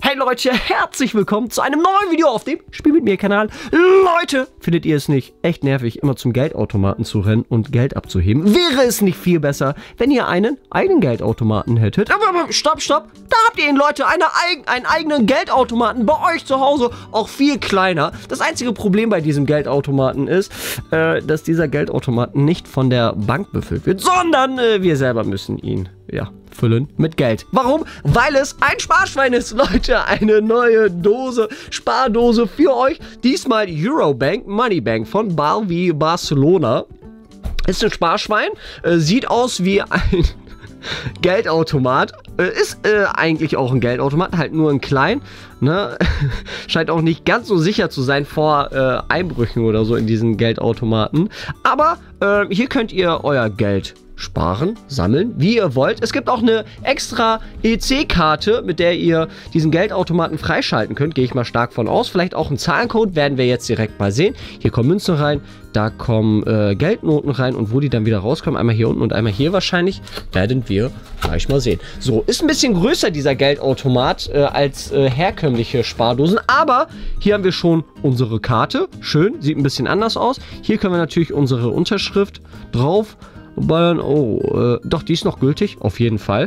Hey Leute, herzlich willkommen zu einem neuen Video auf dem Spiel mit mir Kanal. Leute, findet ihr es nicht echt nervig, immer zum Geldautomaten zu rennen und Geld abzuheben? Wäre es nicht viel besser, wenn ihr einen eigenen Geldautomaten hättet? Aber stopp, da habt ihr ihn, Leute, einen eigenen Geldautomaten bei euch zu Hause, auch viel kleiner. Das einzige Problem bei diesem Geldautomaten ist, dass dieser Geldautomaten nicht von der Bank befüllt wird, sondern wir selber müssen ihn, ja, füllen mit Geld. Warum? Weil es ein Sparschwein ist, Leute. Eine neue Dose, Spardose für euch. Diesmal Eurobank Moneybank von Balvi Barcelona. Ist ein Sparschwein. Sieht aus wie ein Geldautomat. Ist eigentlich auch ein Geldautomat, halt nur in klein. Ne? Scheint auch nicht ganz so sicher zu sein vor Einbrüchen oder so in diesen Geldautomaten. Aber hier könnt ihr euer Geld sparen, sammeln, wie ihr wollt. Es gibt auch eine extra EC-Karte, mit der ihr diesen Geldautomaten freischalten könnt. Gehe ich mal stark von aus. Vielleicht auch ein Zahlencode, werden wir jetzt direkt mal sehen. Hier kommen Münzen rein, da kommen Geldnoten rein und wo die dann wieder rauskommen, einmal hier unten und einmal hier wahrscheinlich, werden wir gleich mal sehen. So, ist ein bisschen größer dieser Geldautomat als herkömmliche Spardosen, aber hier haben wir schon unsere Karte. Schön, sieht ein bisschen anders aus. Hier können wir natürlich unsere Unterschrift drauf ballern. Oh, doch, die ist noch gültig, auf jeden Fall.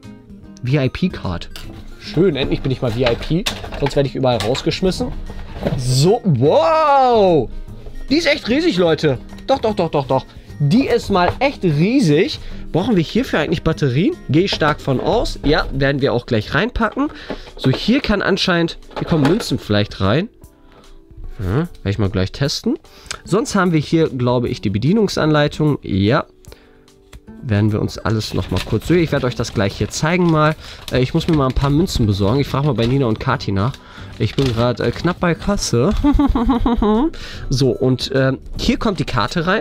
VIP-Card. Schön, endlich bin ich mal VIP. Sonst werde ich überall rausgeschmissen. So, wow! Die ist echt riesig, Leute. Doch. Die ist mal echt riesig. Brauchen wir hierfür eigentlich Batterien? Gehe ich stark von aus. Ja, werden wir auch gleich reinpacken. So, hier kann anscheinend... Hier kommen Münzen vielleicht rein. Ja, werde ich mal gleich testen. Sonst haben wir hier, glaube ich, die Bedienungsanleitung. Ja. Werden wir uns alles noch mal kurz durch. Ich werde euch das gleich hier zeigen mal. Ich muss mir mal ein paar Münzen besorgen. Ich frage mal bei Nina und Kathi nach. Ich bin gerade knapp bei Kasse. So, und hier kommt die Karte rein.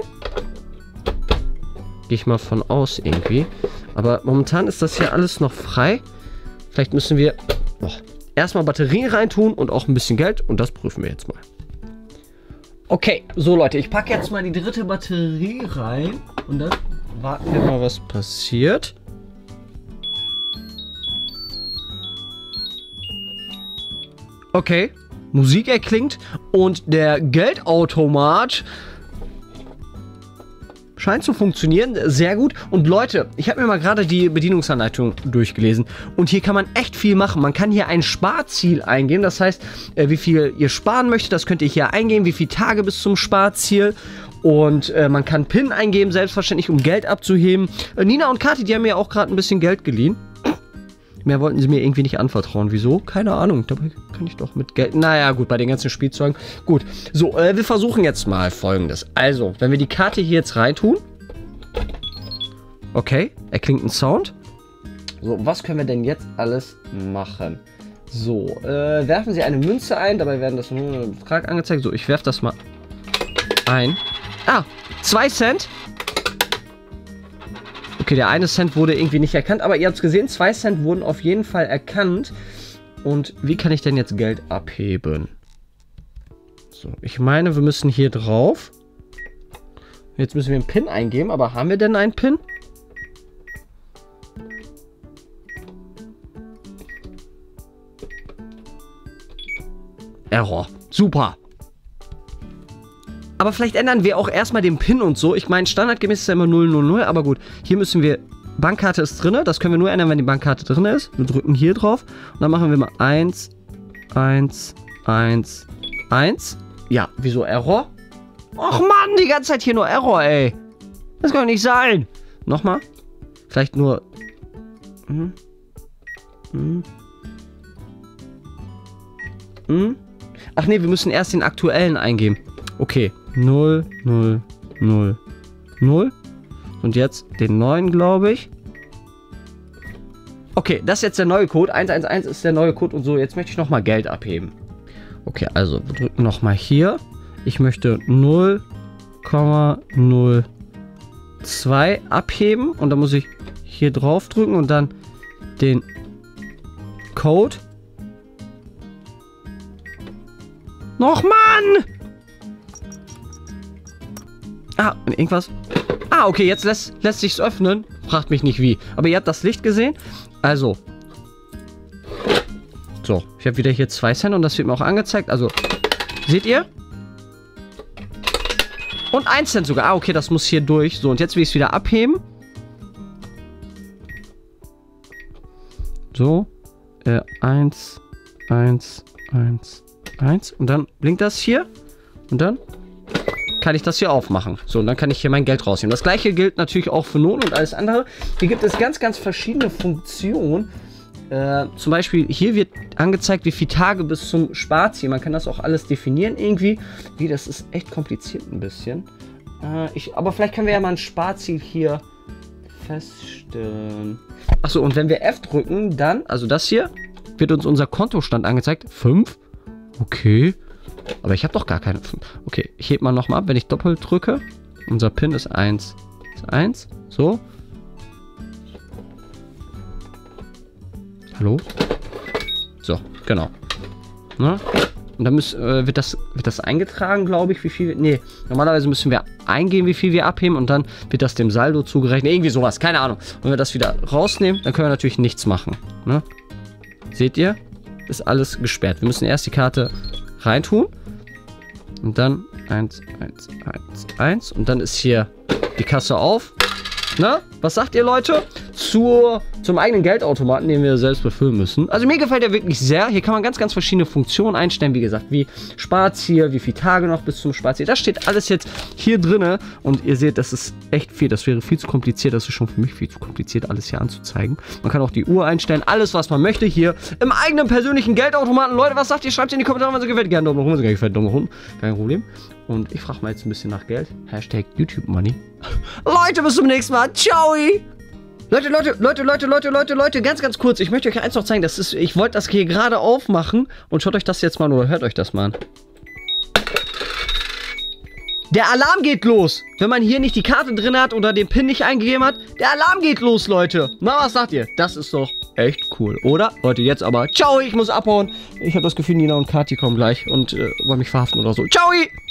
Gehe ich mal von aus irgendwie. Aber momentan ist das hier alles noch frei. Vielleicht müssen wir erstmal Batterien reintun und auch ein bisschen Geld. Und das prüfen wir jetzt mal. Okay, so Leute, ich packe jetzt mal die dritte Batterie rein. Und dann warten wir mal, was passiert. Okay, Musik erklingt und der Geldautomat scheint zu funktionieren. Sehr gut. Und Leute, ich habe mir mal gerade die Bedienungsanleitung durchgelesen. Und hier kann man echt viel machen. Man kann hier ein Sparziel eingeben. Das heißt, wie viel ihr sparen möchtet, das könnt ihr hier eingeben. Wie viele Tage bis zum Sparziel. Und man kann PIN eingeben, selbstverständlich, um Geld abzuheben. Nina und Kathi, die haben mir auch gerade ein bisschen Geld geliehen. Mehr wollten sie mir irgendwie nicht anvertrauen. Wieso? Keine Ahnung. Dabei kann ich doch mit Geld... Naja, gut, bei den ganzen Spielzeugen. Gut. So, wir versuchen jetzt mal Folgendes. Also, wenn wir die Karte hier jetzt reintun. Okay, erklingt ein Sound. So, was können wir denn jetzt alles machen? So, werfen Sie eine Münze ein. Dabei werden das nur ein Betrag angezeigt. So, ich werfe das mal ein. Ah, 2 Cent. Okay, der eine Cent wurde irgendwie nicht erkannt, aber ihr habt es gesehen, 2 Cent wurden auf jeden Fall erkannt. Und wie kann ich denn jetzt Geld abheben? So, ich meine, wir müssen hier drauf. Jetzt müssen wir einen PIN eingeben, aber haben wir denn einen PIN? Error. Super. Aber vielleicht ändern wir auch erstmal den PIN und so. Ich meine, standardgemäß ist ja immer 000, aber gut. Hier müssen wir... Bankkarte ist drin. Das können wir nur ändern, wenn die Bankkarte drin ist. Wir drücken hier drauf. Und dann machen wir mal 1, 1, 1, 1. Ja, wieso Error? Och Mann, die ganze Zeit hier nur Error, ey. Das kann doch nicht sein. Nochmal. Vielleicht nur... Ach nee, wir müssen erst den aktuellen eingeben. Okay. 0, 0, 0, 0. Und jetzt den neuen, glaube ich. Okay, das ist jetzt der neue Code. 111 ist der neue Code und so. Jetzt möchte ich nochmal Geld abheben. Okay, also wir drücken nochmal hier. Ich möchte 0,02 abheben. Und dann muss ich hier drauf drücken und dann den Code. Noch Mann! Ah, irgendwas. Ah, okay, jetzt lässt sich's öffnen. Fragt mich nicht wie. Aber ihr habt das Licht gesehen. Also. So, ich habe wieder hier 2 Cent und das wird mir auch angezeigt. Also, seht ihr? Und 1 Cent sogar. Ah, okay, das muss hier durch. So, und jetzt will ich es wieder abheben. So. 1, 1, 1, 1. Und dann blinkt das hier. Und dann kann ich das hier aufmachen. So, und dann kann ich hier mein Geld rausnehmen. Das gleiche gilt natürlich auch für Noten und alles andere. Hier gibt es ganz, ganz verschiedene Funktionen. Zum Beispiel, hier wird angezeigt, wie viele Tage bis zum Sparziel. Man kann das auch alles definieren irgendwie. Wie, das ist echt kompliziert ein bisschen. Aber vielleicht können wir ja mal ein Sparziel hier feststellen. Achso, und wenn wir F drücken, dann, also das hier, wird uns unser Kontostand angezeigt. 5. Okay. Aber ich habe doch gar keine 5. Okay, ich hebe mal nochmal ab, wenn ich doppelt drücke. Unser PIN ist 1. Ist 1. So. Hallo? So, genau. Ne? Und dann wird das eingetragen, glaube ich, wie viel. Nee, normalerweise müssen wir eingeben, wie viel wir abheben und dann wird das dem Saldo zugerechnet. Irgendwie sowas, keine Ahnung. Und wenn wir das wieder rausnehmen, dann können wir natürlich nichts machen. Ne? Seht ihr? Ist alles gesperrt. Wir müssen erst die Karte reintun. Und dann 1, 1, 1, 1. Und dann ist hier die Kasse auf. Na, was sagt ihr, Leute? Zum eigenen Geldautomaten, den wir selbst befüllen müssen. Also mir gefällt der wirklich sehr. Hier kann man ganz, ganz verschiedene Funktionen einstellen. Wie gesagt, wie Sparziel, wie viele Tage noch bis zum Sparziel. Das steht alles jetzt hier drin. Und ihr seht, das ist echt viel. Das wäre viel zu kompliziert. Das ist schon für mich viel zu kompliziert, alles hier anzuzeigen. Man kann auch die Uhr einstellen. Alles, was man möchte, hier im eigenen persönlichen Geldautomaten. Leute, was sagt ihr? Schreibt es in die Kommentare, wenn es euch gefällt. Gerne Daumen nach oben, wenn es euch gefällt. Daumen nach unten. Kein Problem. Und ich frage mal jetzt ein bisschen nach Geld. Hashtag YouTube Money. Leute, bis zum nächsten Mal. Ciao. Leute, ganz, ganz kurz. Ich möchte euch eins noch zeigen. Ich wollte das hier gerade aufmachen. Und schaut euch das jetzt mal an oder hört euch das mal an. Der Alarm geht los. Wenn man hier nicht die Karte drin hat oder den PIN nicht eingegeben hat. Der Alarm geht los, Leute. Na, was sagt ihr? Das ist doch echt cool, oder? Leute, jetzt aber. Ciao, ich muss abhauen. Ich habe das Gefühl, Nina und Kathi kommen gleich und wollen mich verhaften oder so. Ciao.